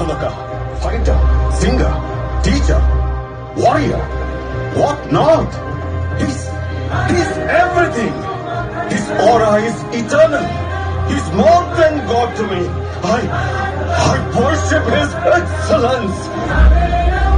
Sevaka, fighter, singer, teacher, warrior, what not? He's everything. His aura is eternal. He's more than God to me. I worship His excellence.